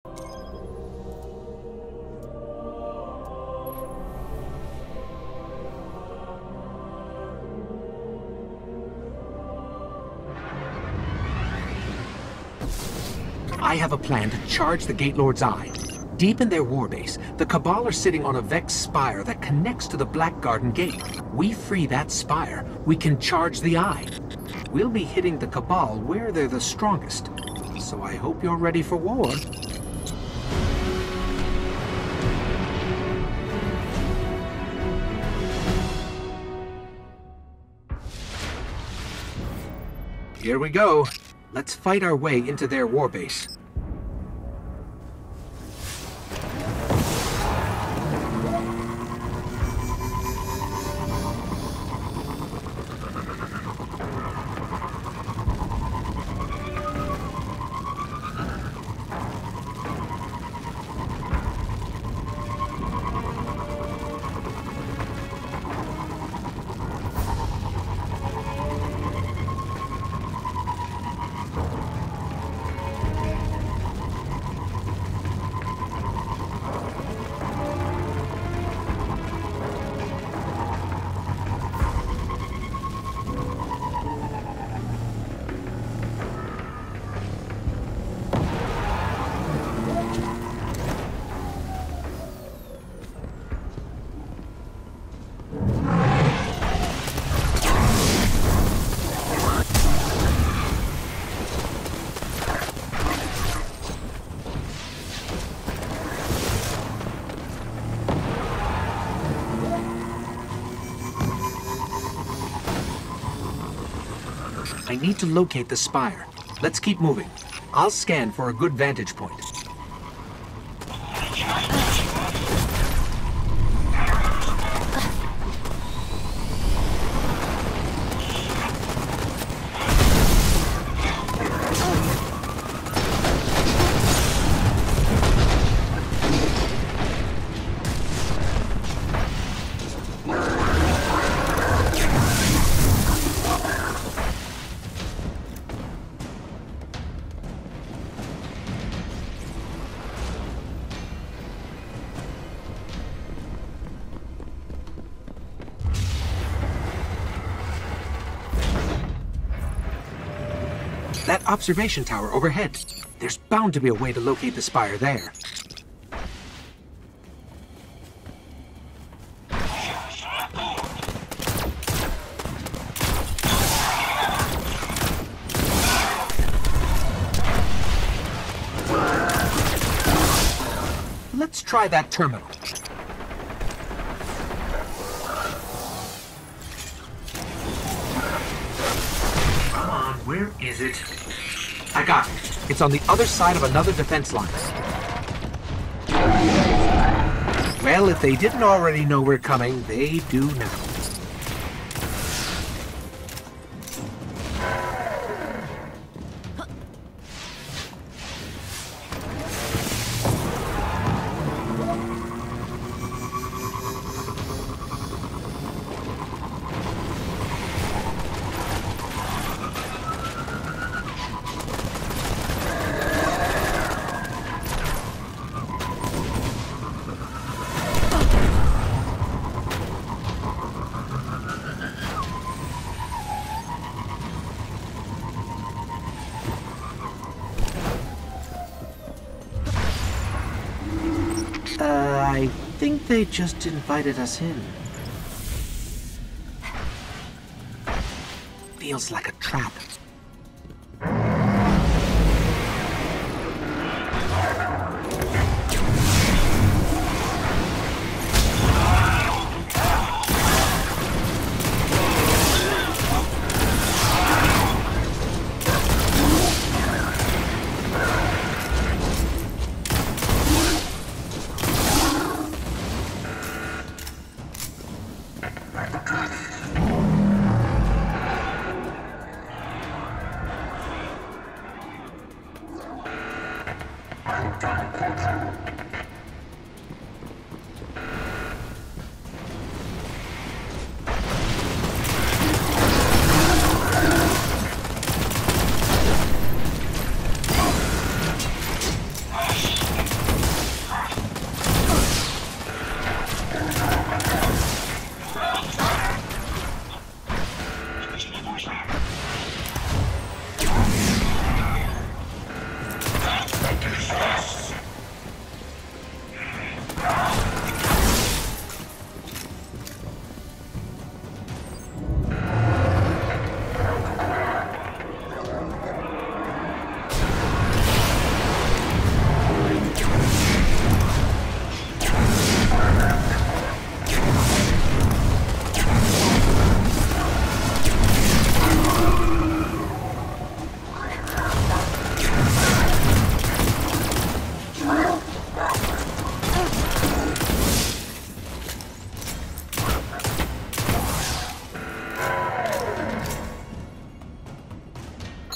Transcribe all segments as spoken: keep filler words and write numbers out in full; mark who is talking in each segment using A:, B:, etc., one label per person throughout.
A: I have a plan to charge the Gate Lord's Eye. Deep in their warbase, the Cabal are sitting on a Vex spire that connects to the Black Garden Gate. We free that spire, we can charge the Eye. We'll be hitting the Cabal where they're the strongest. So I hope you're ready for war. Here we go. Let's fight our way into their warbase. I need to locate the spire. Let's keep moving. I'll scan for a good vantage point. That observation tower overhead. There's bound to be a way to locate the spire there. Let's try that terminal. Come on, where is it? I got it. It's on the other side of another defense line. Well, if they didn't already know we're coming, they do now. I think they just invited us in. Feels like a trap.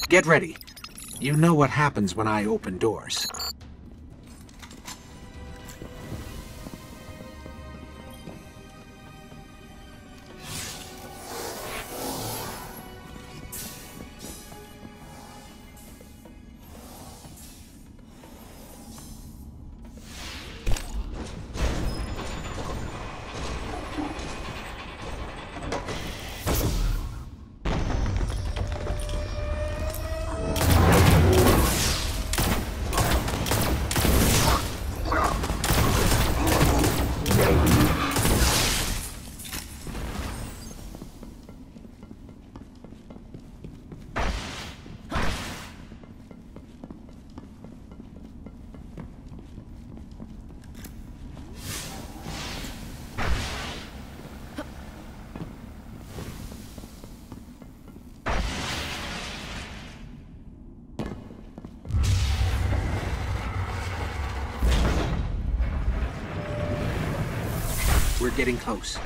A: Get ready. You know what happens when I open doors. We're getting close.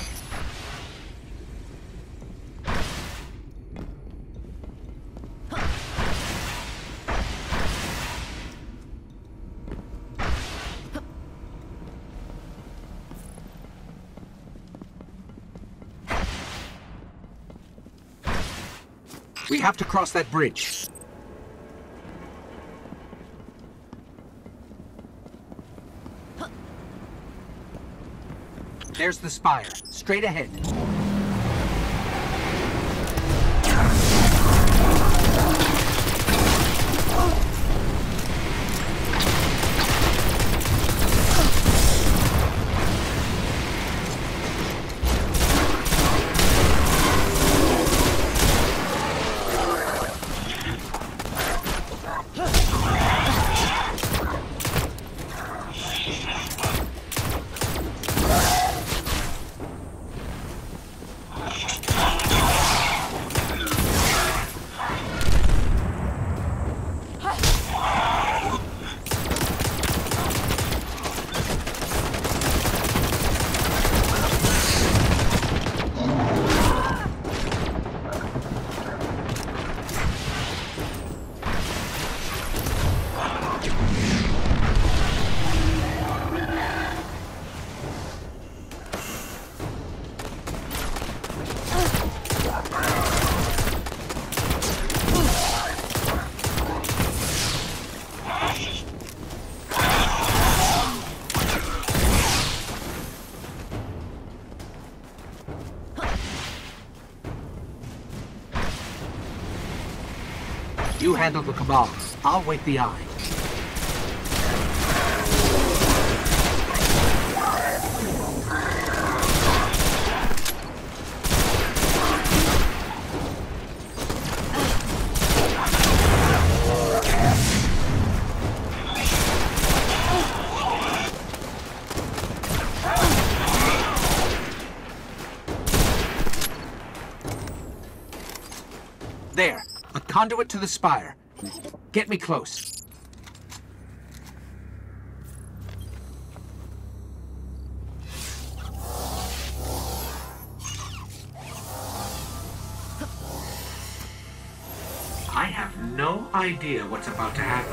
A: We have to cross that bridge. There's the spire, straight ahead. You handle the Cabal. I'll wait the eye. There. A conduit to the spire. Get me close. I have no idea what's about to happen.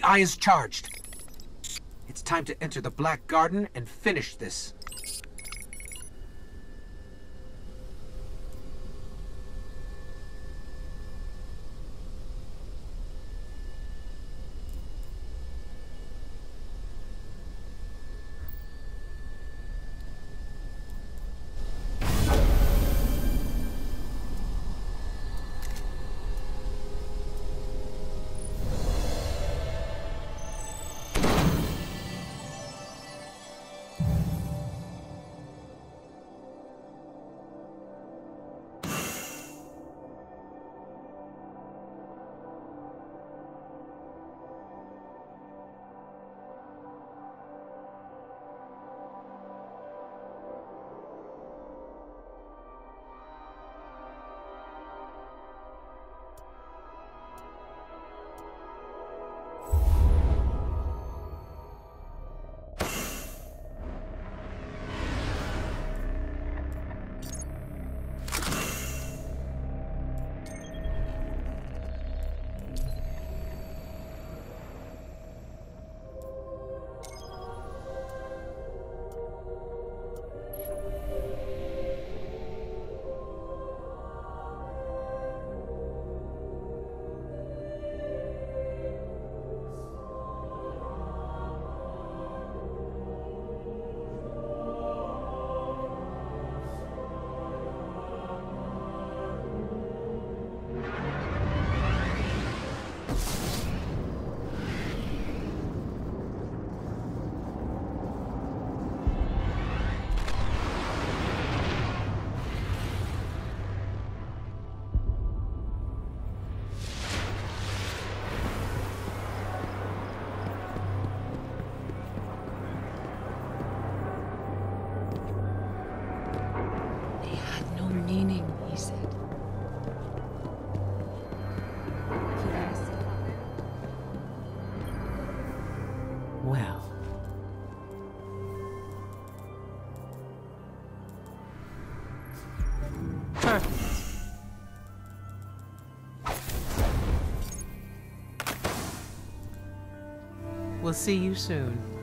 A: eye is charged. It's time to enter the Black Garden and finish this.
B: Well. Perfect. We'll see you soon.